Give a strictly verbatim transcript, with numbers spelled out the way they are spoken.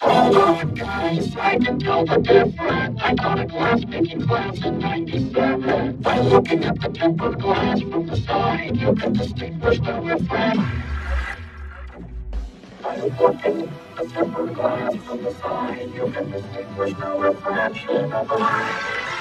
Oh, guys, I can tell the difference. I got a glass making glass in ninety-seven. By looking at the tempered glass from the side, you can distinguish the refraction. By looking at the tempered glass from the side, you can distinguish the refraction of the light.